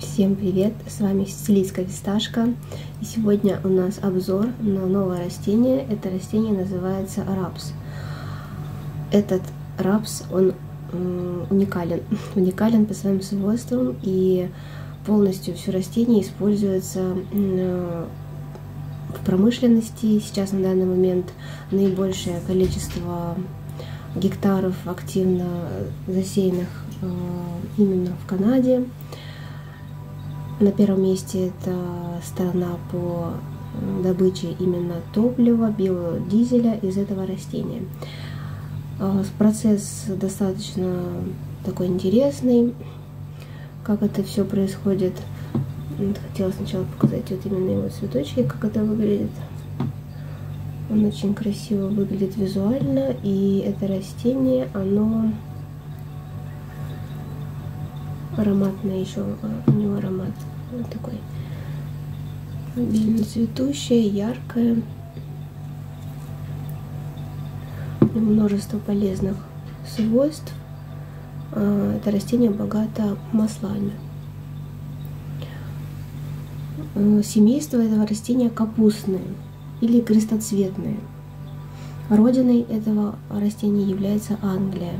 Всем привет! С вами сицилийская фисташка. И сегодня у нас обзор на новое растение. Это растение называется рапс. Этот рапс, он уникален по своим свойствам, и полностью все растение используется в промышленности. Сейчас на данный момент наибольшее количество гектаров активно засеянных именно в Канаде. На первом месте это страна по добыче именно топлива, биодизеля из этого растения. Процесс достаточно такой интересный, как это все происходит. Хотела сначала показать вот именно его цветочки, как это выглядит. Он очень красиво выглядит визуально, и это растение, оно ароматное еще, у него аромат вот такой обильно цветущее, яркое. Множество полезных свойств. Это растение богато маслами. Семейство этого растения капустное или крестоцветное. Родиной этого растения является Англия.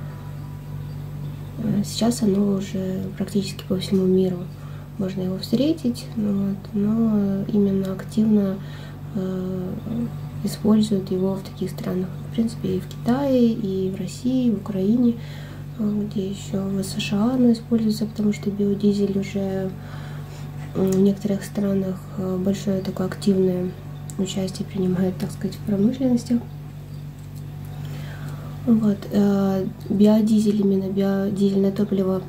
Сейчас оно уже практически по всему миру можно его встретить, но именно активно используют его в таких странах. В принципе, и в Китае, и в России, и в Украине, где еще в США оно используется, потому что биодизель уже в некоторых странах большое такое активное участие принимает, так сказать, в промышленности. Вот, биодизель, именно биодизельное топливо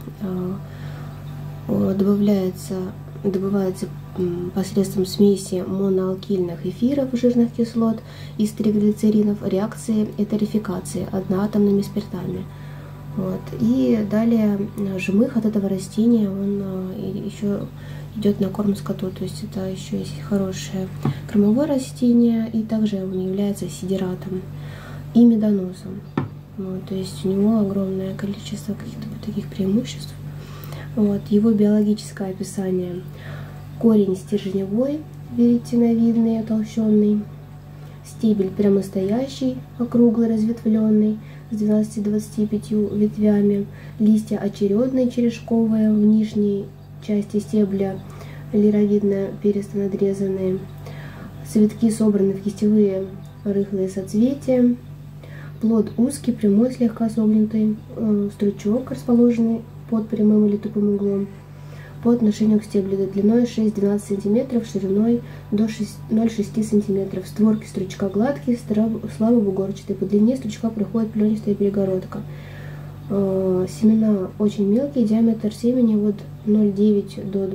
добывается посредством смеси моноалкильных эфиров, жирных кислот и триглицеринов, реакции этерификации одноатомными спиртами. Вот. И далее жмых от этого растения, он еще идет на корм скоту, то есть это еще есть хорошее кормовое растение, и также он является сидератом и медоносом. Вот, то есть у него огромное количество каких-то вот таких преимуществ. Вот, его биологическое описание: корень стержневой, веретеновидный, отолщенный, стебель прямостоящий, округлый, разветвленный, с 12-25 ветвями, листья очередные, черешковые, в нижней части стебля лировидно-перисто надрезанные, цветки собраны в кистевые рыхлые соцветия, плод узкий, прямой, слегка согнутый, стручок, расположенный под прямым или тупым углом по отношению к стеблю, длиной 6-12 см, шириной до 0,6 см. Створки стручка гладкие, слабо бугорчатые. По длине стручка проходит пленистая перегородка. Семена очень мелкие, диаметр семени от 0,9 до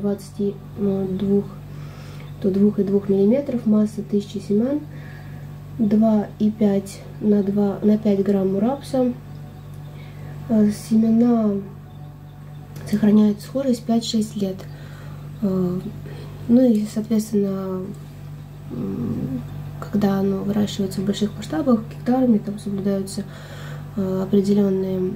2,2 мм, масса 1000 семян, 2,5 на 5 грамм рапса. Семена сохраняют схожесть 5-6 лет. Ну и, соответственно, когда оно выращивается в больших масштабах, гектарами, там соблюдаются определенные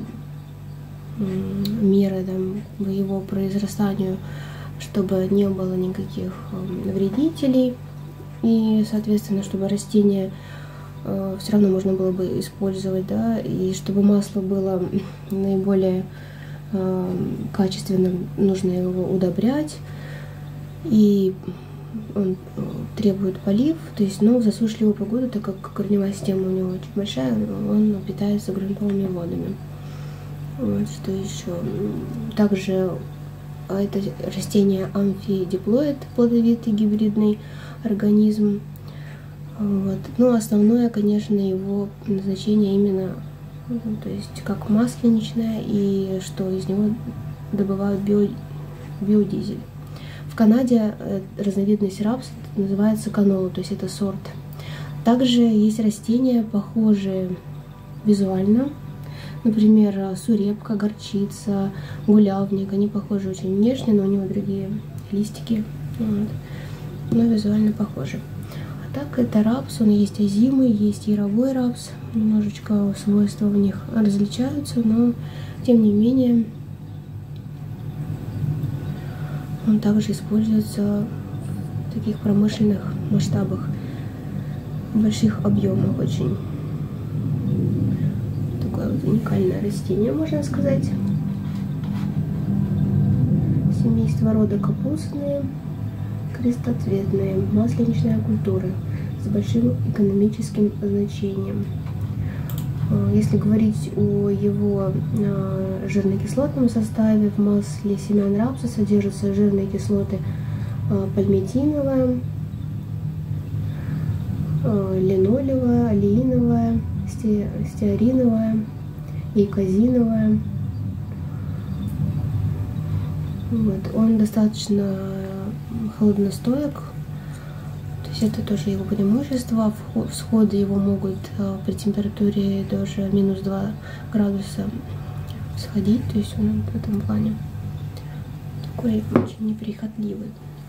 меры там, по его произрастанию, чтобы не было никаких вредителей. И, соответственно, чтобы растение все равно можно было бы использовать, да, и чтобы масло было наиболее качественным, нужно его удобрять, и он требует полив, то есть, но в засушливую погоду, так как корневая система у него очень большая, он питается грунтовыми водами. Вот, что еще? Также это растение амфидиплоид, плодовитый гибридный организм. Вот. Ну, основное, конечно, его назначение именно, то есть как масленичное, и что из него добывают биодизель. В Канаде разновидность рапс называется канола, то есть это сорт. Также есть растения, похожие визуально, например, сурепка, горчица, гулявник. Они похожи очень внешне, но у него другие листики, вот, но визуально похожи. Так, это рапс, он есть озимый, есть яровой рапс, немножечко свойства у них различаются, но тем не менее Он также используется в таких промышленных масштабах, в больших объемах очень. Такое вот уникальное растение, можно сказать. Семейство рода капустные, крестоцветные, масленичная культура с большим экономическим значением. Если говорить о его жирно-кислотном составе, в масле семян рапса содержатся жирные кислоты пальмитиновая, линолевая, олеиновая, стеариновая и казиновая. Вот. Он достаточно холодностоек, то есть это тоже его преимущество. Всходы его могут при температуре даже минус 2 градуса всходить, то есть он в этом плане такой очень неприхотливый.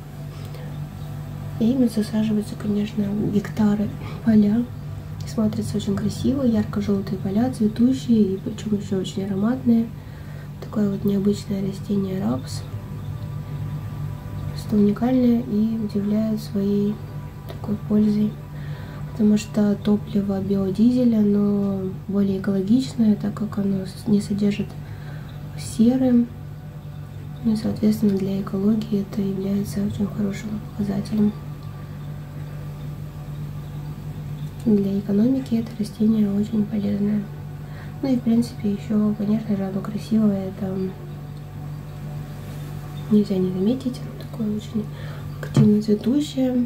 И им засаживаются, конечно, гектары поля. Смотрится очень красиво, ярко-желтые поля, цветущие, и причем еще очень ароматные. Такое вот необычное растение рапс. Просто уникальное и удивляет своей такой пользой. Потому что топливо биодизеля, оно более экологичное, так как оно не содержит серы. Ну и, соответственно, для экологии это является очень хорошим показателем. Для экономики это растение очень полезное. Ну и, в принципе, еще, конечно же, оно красивое. Это нельзя не заметить. Оно такое очень активно цветущее.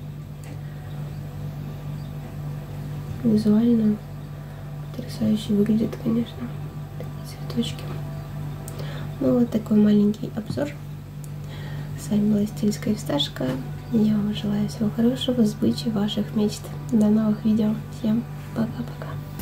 Визуально потрясающе выглядит, конечно, такие цветочки. Ну вот такой маленький обзор. С вами была Стильская фисташка. Я вам желаю всего хорошего, сбычи ваших мечт. До новых видео. Всем пока-пока.